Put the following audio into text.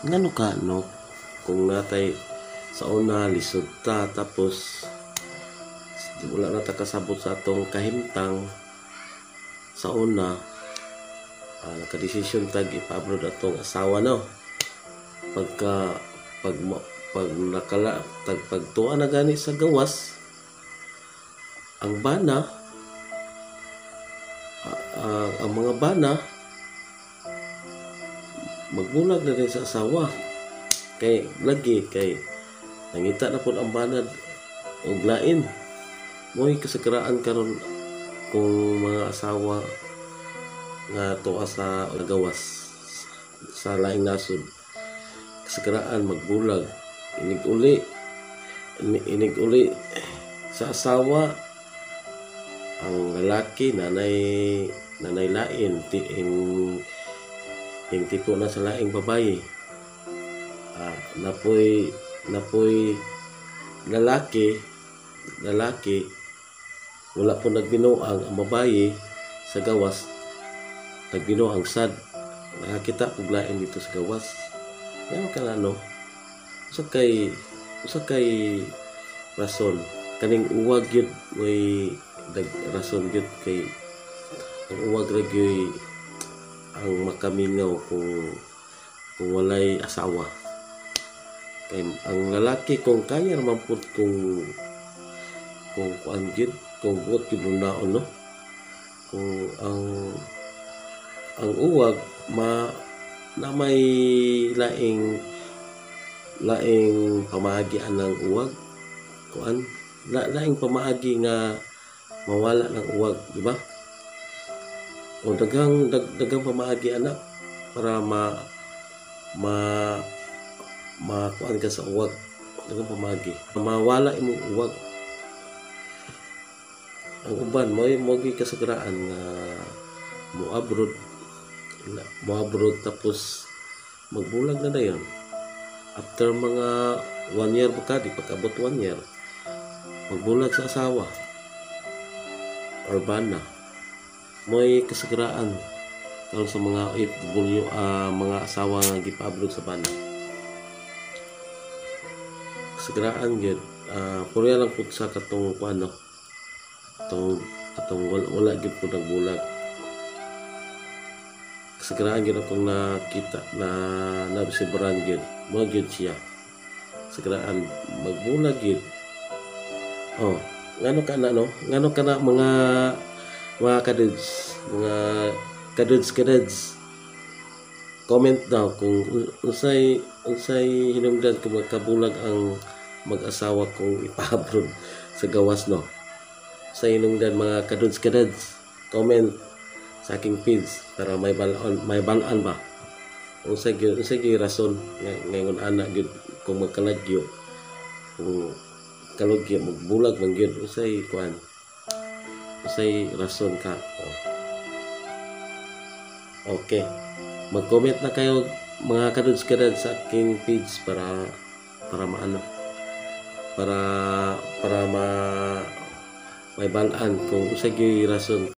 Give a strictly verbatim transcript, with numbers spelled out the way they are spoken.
Ngano ka no kung natay sa una lisod ta tapos wala na ta kasabot sa atong kahimtang sa una, ah, nakadesisyon tag ipa-abroad atong asawa no. Pagka pag pag nakala tag pagtuan na gani sa gawas ang bana, ah, ah, ang mga bana magbulag na rin sa asawa kay lagi kay nangita na pud ang banad og lain mo'y kasagraan karon kung mga asawa nga tuwa sa gawas sa laing nasod, kasagraan magbulag inig uli inig uli sa asawa ang lalaki nanay nanay lain ti yung tipo na sa laing babae, ah, napoy napoy lalaki lalaki wala po nagbinuang ang babae sa gawas nagbinuang sad nakakita og lain dito sa gawas ngayon ka na no usa kay usa kay rason kaning uwag yun may dag rason yun kay ang uwag ra gyud ang makamingaw kung kung walay asawa kay ang lalaki kung kaya naman po kung kung kuan gyud kung buot gyud naon no kung ang ang uwag ma na may laing laing pamahagian ng uwag kuan la, laing pamaagi nga mawala ng uwag di ba o dagang dag, dagang pamaagi anak para ma ma makuan ka sa uwag dagang pamaagi mawala imong uwag ang uban mo mo gi kasagraan nga mo abroad mo abroad tapos magbulag na dayon after mga one year pa ka di pagkabot one year magbulag sa asawa or bana mo'y kasagraan karon sa mga O F W, uh, mga asawa nga gipa-abroad sa bana kasagraan gyud uh, purya lang pud sa katong kuan no katong katong wala, wala gyud pud nagbulag kasagraan gyud akong nakita na nabisibaran gyud mo gyud siya kasagraan magbulag gyud oh ngano ka na no ngano ka na mga mga kadudes mga kadudes kadudes comment daw kung unsay unsay hinungdan kung magkabulag ang mag-asawa kung ipa-abroad sa gawas no sa hinungdan mga kadudes kadudes comment sa aking feeds para may balon may balan ba unsay unsay gyud rason ngayon ana gyud kung magkalagyo kung kalugyo magbulag man gyud unsay kuan unsay rason ka oh. Okay mag-comment na kayo mga kadudes kadudes sa aking page para para maano para para ma may balaan kung unsay gyud rason